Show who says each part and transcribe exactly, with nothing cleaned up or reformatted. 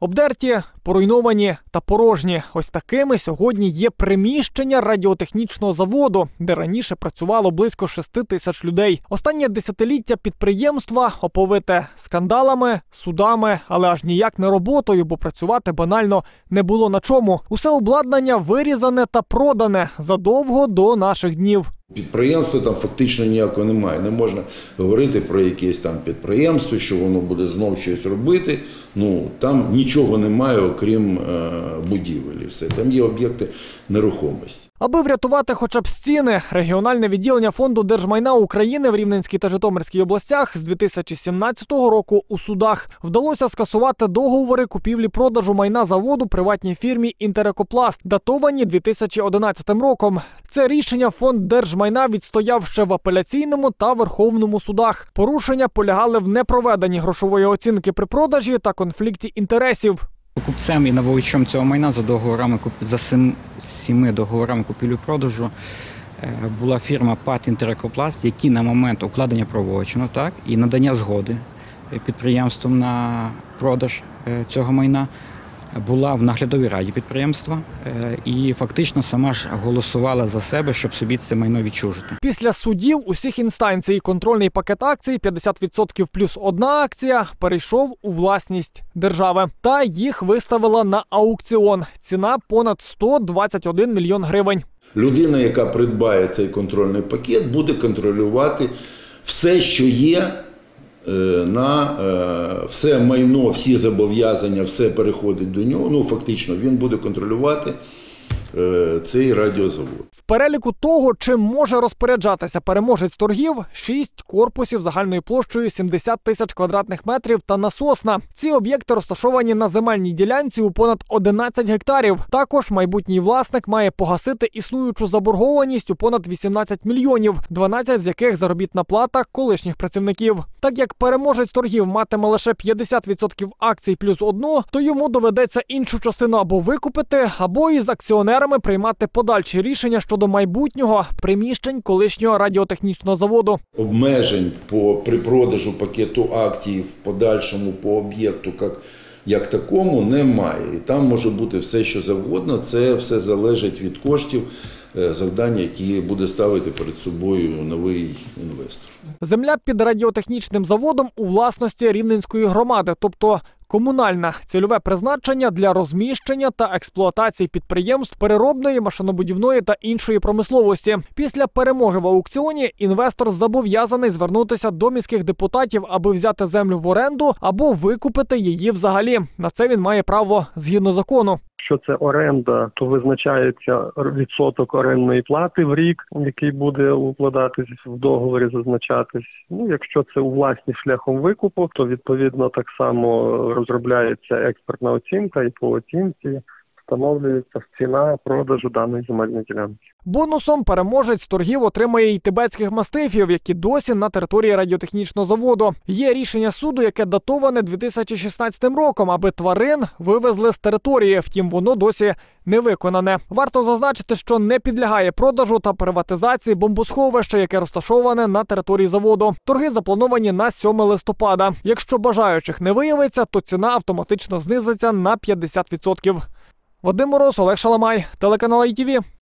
Speaker 1: Обдерті, поруйновані та порожні. Ось такими сьогодні є приміщення радіотехнічного заводу, де раніше працювало близько шести тисяч людей. Останнє десятиліття підприємства оповите скандалами, судами, але аж ніяк не роботою, бо працювати банально не було на чому. Усе обладнання вирізане та продане задовго до наших днів.
Speaker 2: Підприємства там фактично ніякого немає. Не можна говорити про якесь там підприємство, що воно буде знов щось робити. Ну, там нічого немає, окрім е, будівель і все. Там є об'єкти нерухомості.
Speaker 1: Аби врятувати хоча б стіни, регіональне відділення Фонду держмайна України в Рівненській та Житомирській областях з дві тисячі сімнадцятого року у судах вдалося скасувати договори купівлі-продажу майна заводу приватній фірмі «Інтерекопласт», датовані дві тисячі одинадцятим роком. Це рішення Фонд держмайна відстояв ще в апеляційному та Верховному судах. Порушення полягали в непроведенні грошової оцінки при продажі та конфлікті інтересів.
Speaker 3: Покупцем і набувачем цього майна за договорами за сім, сіми договорами купівлі-продажу була фірма ПАТ «Інтерекопласт», які на момент укладення правочину, так, і надання згоди підприємством на продаж цього майна була в наглядовій раді підприємства і фактично сама ж голосувала за себе, щоб собі це майно відчужити.
Speaker 1: Після судів усіх інстанцій контрольний пакет акцій п'ятдесят відсотків плюс одна акція перейшов у власність держави. Та їх виставила на аукціон. Ціна понад сто двадцять один мільйон гривень.
Speaker 2: Людина, яка придбає цей контрольний пакет, буде контролювати все, що є, на все майно, всі зобов'язання, все переходить до нього. Ну, фактично, він буде контролювати цей радіозавод.
Speaker 1: В переліку того, чим може розпоряджатися переможець торгів, шість корпусів загальною площею сімдесят тисяч квадратних метрів та насосна. Ці об'єкти розташовані на земельній ділянці у понад одинадцять гектарів. Також майбутній власник має погасити існуючу заборгованість у понад вісімнадцять мільйонів, дванадцять з яких заробітна плата колишніх працівників. Так як переможець торгів матиме лише п'ятдесят відсотків акцій плюс одну, то йому доведеться іншу частину або викупити, або із акціонерами приймати подальші рішення щодо майбутнього приміщень колишнього радіотехнічного заводу.
Speaker 2: Обмежень по, при продажу пакету акцій в подальшому по об'єкту як, як такому немає. І там може бути все, що завгодно. Це все залежить від коштів, завдання, які буде ставити перед собою новий інвестор.
Speaker 1: Земля під радіотехнічним заводом у власності Рівненської громади, тобто комунальна, цільове призначення для розміщення та експлуатації підприємств переробної, машинобудівної та іншої промисловості. Після перемоги в аукціоні інвестор зобов'язаний звернутися до міських депутатів, аби взяти землю в оренду або викупити її взагалі. На це він має право згідно закону.
Speaker 4: Якщо це оренда, то визначається відсоток орендної плати в рік, який буде укладатись в договорі, зазначатись. Ну, якщо це у власність шляхом викупу, то відповідно так само розробляється експертна оцінка і по оцінці встановлюється ціна продажу даної земельної ділянки.
Speaker 1: Бонусом переможець торгів отримає й тибетських мастифів, які досі на території радіотехнічного заводу. Є рішення суду, яке датоване дві тисячі шістнадцятим роком, аби тварин вивезли з території, втім воно досі не виконане. Варто зазначити, що не підлягає продажу та приватизації бомбосховище, яке розташоване на території заводу. Торги заплановані на сьоме листопада. Якщо бажаючих не виявиться, то ціна автоматично знизиться на п'ятдесят відсотків. Вадим Мороз, Олег Шаламай, телеканал ай ті ві.